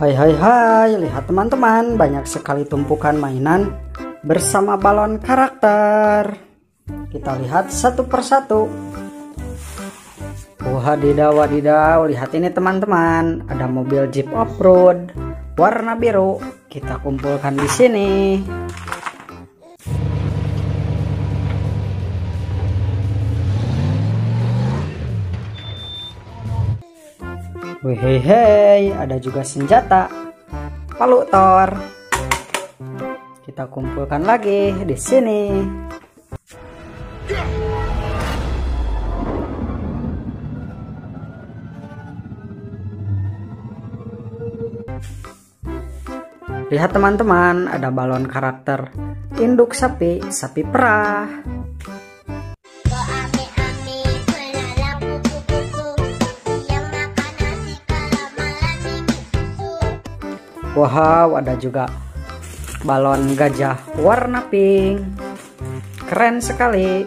Hai hai hai, lihat teman-teman, banyak sekali tumpukan mainan bersama balon karakter. Kita lihat satu persatu. Wadidaw, wadidaw, lihat ini teman-teman, ada mobil Jeep off-road warna biru. Kita kumpulkan di sini. Hei, ada juga senjata palu Thor. Kita kumpulkan lagi di sini. Lihat teman-teman, ada balon karakter induk sapi, sapi perah. Wow, ada juga balon gajah warna pink. Keren sekali.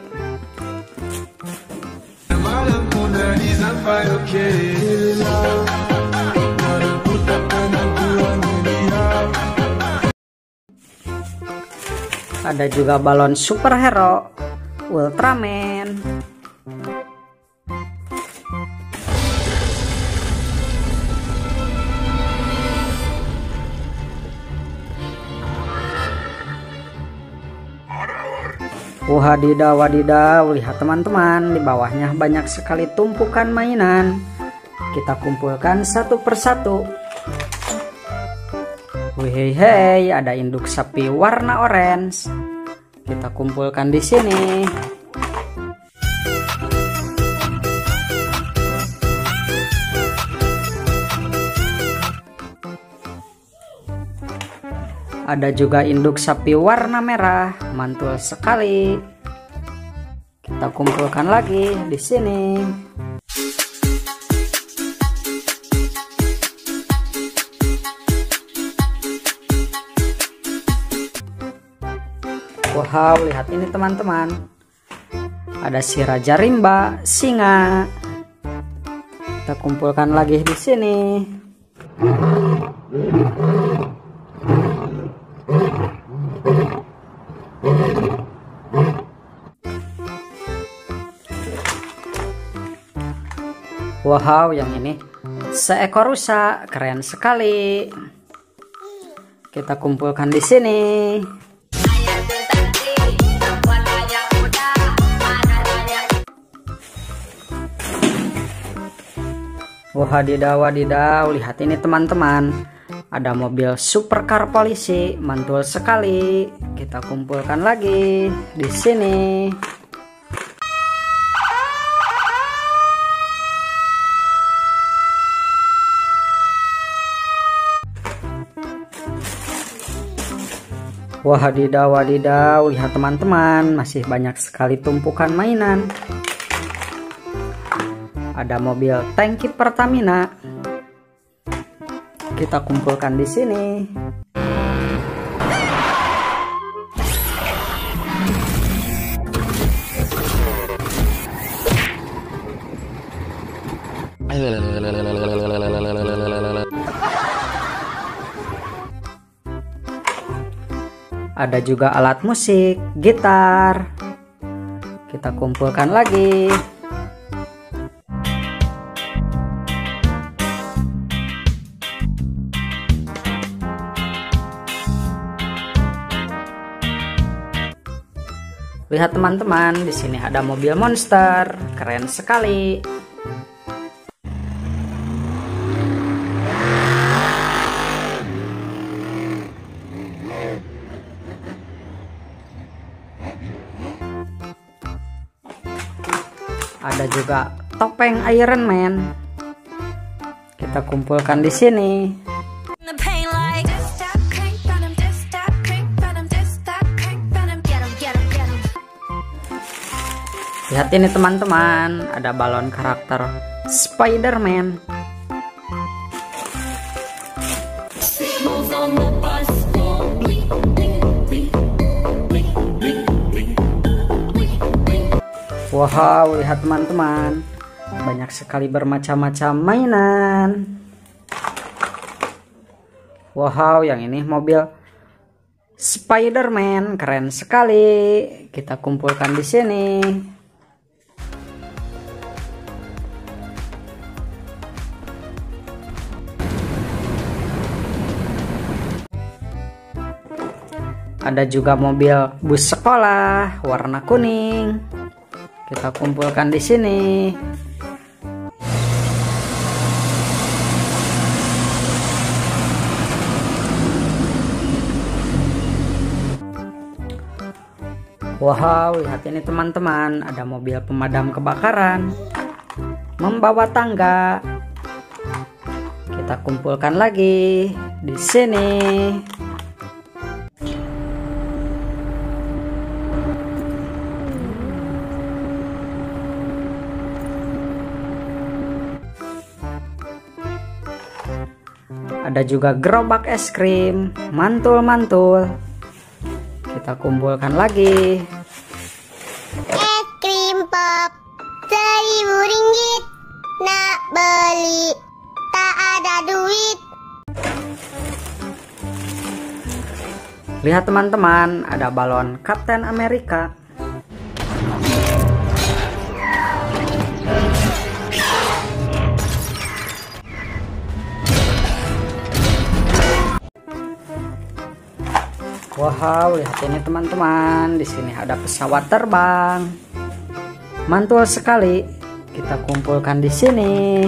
Ada juga balon superhero Ultraman. Wadidaw, wadidaw, lihat teman-teman, di bawahnya banyak sekali tumpukan mainan. Kita kumpulkan satu persatu. Hei, ada induk sapi warna orange. Kita kumpulkan di sini. Ada juga induk sapi warna merah, mantul sekali. Kita kumpulkan lagi di sini. Wow, lihat ini teman-teman. Ada si Raja Rimba, singa. Kita kumpulkan lagi di sini. Wow, yang ini seekor rusa, keren sekali. Kita kumpulkan di sini. Wadidaw, wadidaw, lihat ini teman-teman. Ada mobil supercar polisi, mantul sekali. Kita kumpulkan lagi di sini. Wadidaw, wadidaw, lihat teman-teman, masih banyak sekali tumpukan mainan. Ada mobil tangki Pertamina. Kita kumpulkan di sini. Ada juga alat musik, gitar. Kita kumpulkan lagi. Lihat teman-teman, di sini ada mobil monster, keren sekali. Ada juga topeng Iron Man. Kita kumpulkan di sini. Lihat ini teman-teman, ada balon karakter Spider-Man. Wow, lihat teman-teman, banyak sekali bermacam-macam mainan. Wow, yang ini mobil Spider-Man, keren sekali. Kita kumpulkan di sini. Ada juga mobil bus sekolah warna kuning. Kita kumpulkan di sini. Wow, lihat ini teman-teman, ada mobil pemadam kebakaran membawa tangga. Kita kumpulkan lagi di sini. Ada juga gerobak es krim, mantul-mantul. Kita kumpulkan lagi. Es krim pop 1.000 ringgit, nak beli tak ada duit. Lihat teman-teman, ada balon Kapten Amerika. Wow, lihat ini teman-teman. Di sini ada pesawat terbang. Mantul sekali. Kita kumpulkan di sini.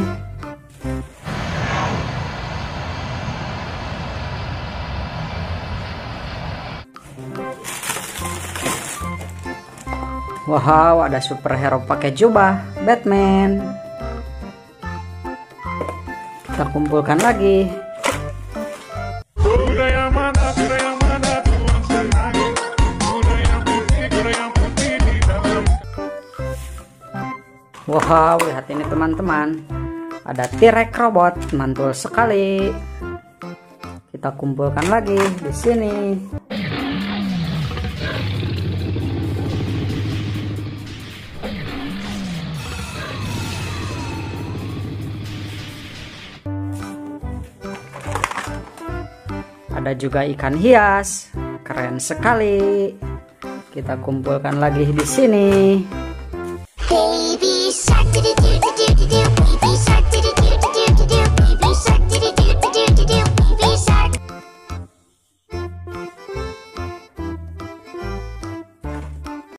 Wow, ada superhero pakai jubah, Batman. Kita kumpulkan lagi. Wow, lihat ini teman-teman. Ada T-Rex robot, mantul sekali. Kita kumpulkan lagi di sini. Ada juga ikan hias, keren sekali. Kita kumpulkan lagi di sini.